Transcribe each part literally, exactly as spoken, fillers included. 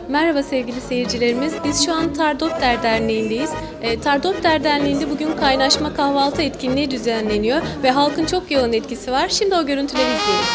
Merhaba sevgili seyircilerimiz. Biz şu an Tardopter Derneği'ndeyiz. E, Tardopter Derneği'nde bugün kaynaşma kahvaltı etkinliği düzenleniyor ve halkın çok yoğun etkisi var. Şimdi o görüntüleri izleyelim.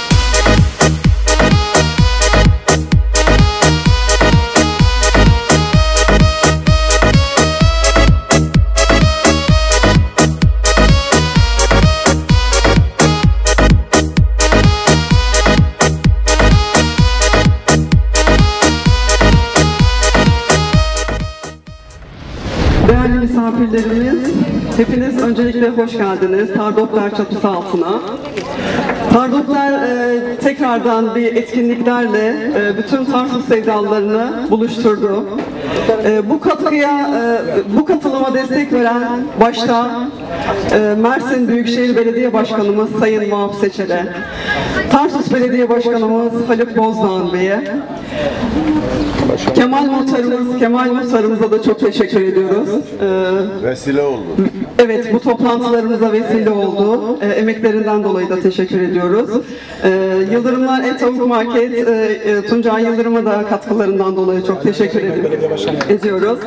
Değerli misafirlerimiz, hepiniz öncelikle hoş geldiniz Tardopter çatısı altına. Tardopter e, tekrardan bir etkinliklerle e, bütün Tarsus sevdalılarını buluşturdu. E, bu katkıya, e, bu katılıma destek veren başta e, Mersin Büyükşehir Belediye Başkanımız Sayın Vahap Seçer'e, Tarsus Belediye Başkanımız Haluk Bozdağ Bey'e, Kemal Muhtarımız, Kemal Muhtarımıza da çok teşekkür ediyoruz. Ee, vesile oldu. Evet, bu toplantılarımıza vesile oldu. Ee, emeklerinden dolayı da teşekkür ediyoruz. Ee, Yıldırımlar Et Tavuk Market, e, e, Tuncay Yıldırım'a da katkılarından dolayı çok teşekkür ediyoruz.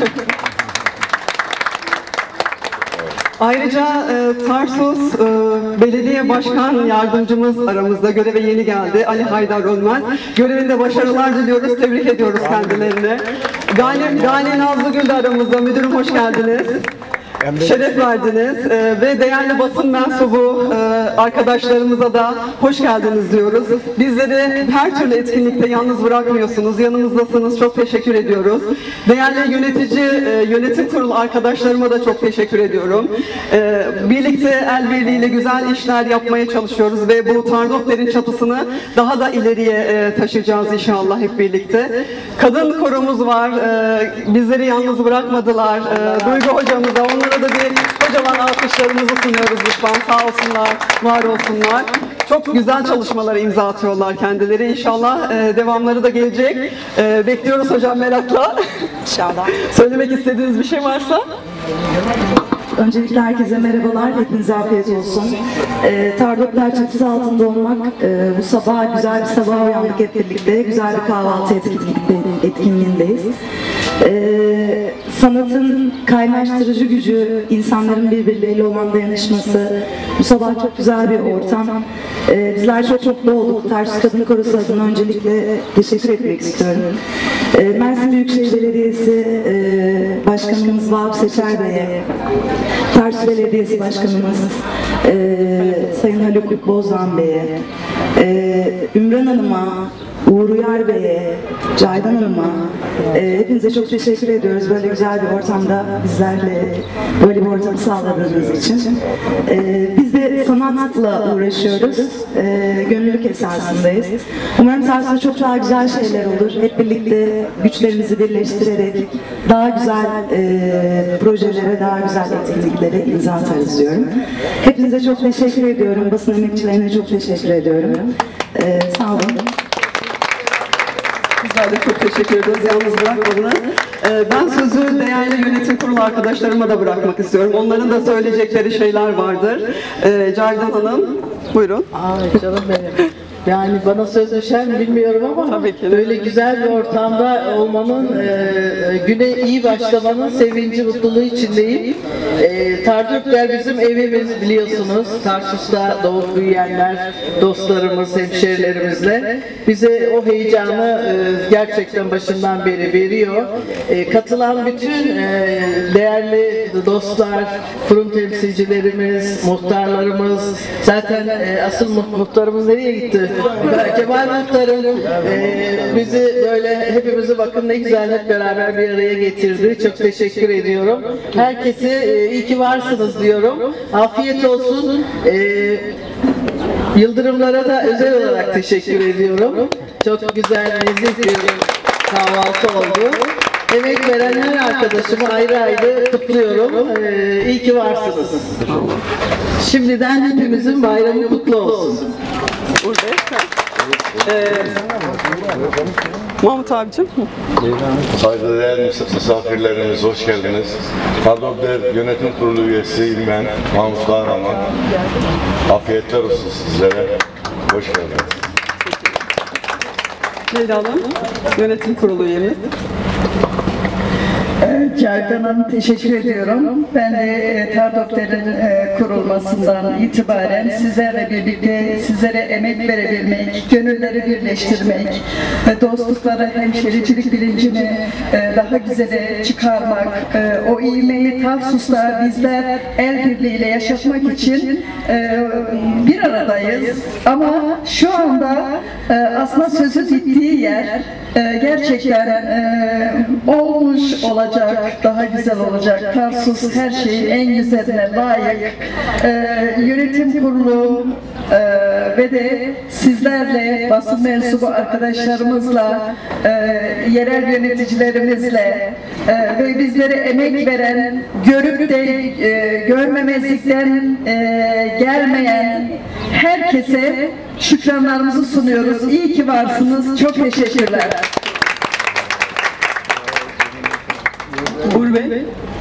Ayrıca e, Tarsus e, Belediye Başkan Yardımcımız aramızda, göreve yeni geldi, Ali Haydar Ölmez. Görevinde başarılar diliyoruz, tebrik ediyoruz kendilerini. Gale, Gale Nazlıgül de aramızda, müdürüm hoş geldiniz. Şeref verdiniz ee, ve değerli basın mensubu e, arkadaşlarımıza da hoş geldiniz diyoruz. Bizleri her türlü etkinlikte yalnız bırakmıyorsunuz, yanımızdasınız. Çok teşekkür ediyoruz. Değerli yönetici, e, yönetim kurulu arkadaşlarıma da çok teşekkür ediyorum. E, birlikte el birliğiyle güzel işler yapmaya çalışıyoruz ve bu Tardopter'in çatısını daha da ileriye e, taşıyacağız inşallah hep birlikte. Kadın korumuz var, e, bizleri yalnız bırakmadılar. E, Duygu hocamıza, onlara da bir kocaman alkışlarımızı sunuyoruz lütfen. Sağ olsunlar, var olsunlar. Çok güzel çalışmalara imza atıyorlar kendileri. İnşallah e, devamları da gelecek. E, bekliyoruz hocam merakla. İnşallah. Söylemek istediğiniz bir şey varsa? Öncelikle herkese merhabalar, hepinize afiyet olsun. E, Tardopter çatısı altında olmak, e, bu sabah güzel bir sabah uyandık hep birlikte, güzel bir kahvaltı etkinliğindeyiz. E, sanatın kaynaştırıcı gücü, insanların birbirleriyle olan dayanışması, bu sabah çok güzel bir ortam. E, bizler çok mutlu olduk. Tarsus Kadın Korosu adına öncelikle teşekkür etmek istiyorum. E, Mersin Büyükşehir Belediyesi e, Başkanımız Vahap Seçer Bey'e, Tarsus Belediyesi Başkanımız e, Sayın Haluk Bozdağ Bey'e, e, Ümran Hanım'a, Uğur Uyar Bey'e, Caydan Hanım'a, e, hepinize çok teşekkür ediyoruz. Böyle güzel bir ortamda bizlerle böyle bir ortamı sağladığınız için. E, biz de sanatla uğraşıyoruz. E, gönüllülük esasındayız. Umarım Tarsus'ta çok daha güzel şeyler olur. Hep birlikte güçlerimizi birleştirerek daha güzel e, projelere, daha güzel etkinliklere imza atarız diyorum. Hepinize çok teşekkür ediyorum. Basın emekçilerine çok teşekkür ediyorum. E, sağ olun. Bizler de çok teşekkür ediyoruz. Yalnız bırakmadınız. Ee, ben sözü değerli yönetim kurulu arkadaşlarıma da bırakmak istiyorum. Onların da söyleyecekleri şeyler vardır. Ee, Caydan Hanım, buyurun. Ay canım benim. Yani bana söz düşer mi bilmiyorum ama tabii ki. Böyle güzel bir ortamda olmanın, e, güne iyi başlamanın sevinci, mutluluğu içindeyim. E, Tardopter bizim evimiz biliyorsunuz. Tarsus'ta doğup büyüyenler, dostlarımız, hemşerilerimizle bize o heyecanı e, gerçekten başından beri veriyor. E, katılan bütün e, değerli dostlar, kurum temsilcilerimiz, muhtarlarımız, zaten e, asıl muhtarımız nereye gitti? Kemal Muhtarım e, bizi böyle hepimizi bakın ne güzel hep beraber bir araya getirdi. Çok teşekkür ediyorum. Herkese e, iyi ki varsınız diyorum. Afiyet olsun. E, Yıldırımlara da özel olarak teşekkür ediyorum. Çok güzel, nezih bir kahvaltı oldu. Emek veren her arkadaşımı ayrı ayrı kutluyorum. Ee, iyi ki varsınız. Şimdiden hepimizin bayramı kutlu olsun. Ee, Mahmut abicim. Saygıdeğer misafirlerimiz hoş geldiniz. Tardopter Yönetim Kurulu üyesi İlmen Mahmut Kahraman. Afiyetler olsun sizlere. Hoş geldiniz. Leyla Hanım, yönetim kurulu üyemiz. Cavidan Hanım teşekkür ediyorum. Ben de e, Tardopter'in e, kurulmasından itibaren sizlerle birlikte sizlere emek verebilmek, gönülleri birleştirmek ve dostlukları, hemşericilik bilincini e, daha güzele çıkarmak, e, o ivmeyi Tarsus'ta bizler el birliğiyle yaşatmak için e, bir aradayız. Ama şu anda e, aslında sözü bittiği yer e, gerçekten e, olmuş olacak. Daha güzel olacak. Tarsus her şeyin en güzeline layık. Ee, yönetim kurulu e, ve de sizlerle, basın mensubu arkadaşlarımızla, e, yerel yöneticilerimizle e, ve bizlere emek veren, görüp de e, görmemezlikten e, gelmeyen herkese şükranlarımızı sunuyoruz. İyi ki varsınız. Çok teşekkürler. Uğur Bey.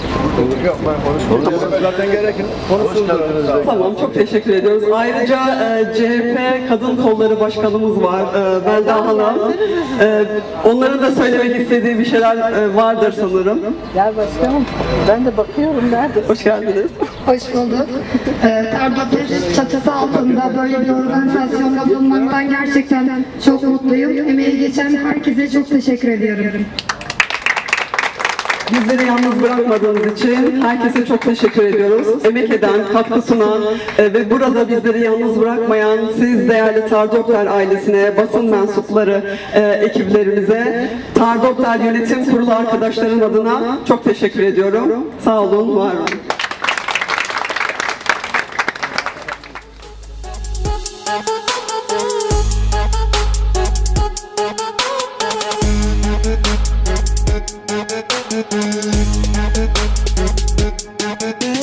Zaten gereken konuşuldu. Tamam, çok teşekkür ediyoruz. Ayrıca e, C H P Kadın Kolları Başkanımız var, e, Belda Hanım. E, onların da söylemek istediği bir şeyler e, vardır sanırım. Gel başkanım. Ben de bakıyorum nerede? Hoş geldiniz. Hoş bulduk. Ee, Tardopter çatısı altında böyle bir organizasyonda bulunmaktan gerçekten çok mutluyum. Emeği geçen herkese çok teşekkür ediyorum. Bizleri yalnız bırakmadığınız için herkese çok teşekkür ediyoruz. Emek eden, katkı sunan e, ve burada bizleri yalnız bırakmayan siz değerli Tardopter ailesine, basın mensupları e, ekiplerimize, Tardopter Yönetim Kurulu arkadaşların adına çok teşekkür ediyorum. Sağ olun, var olun. Thank you.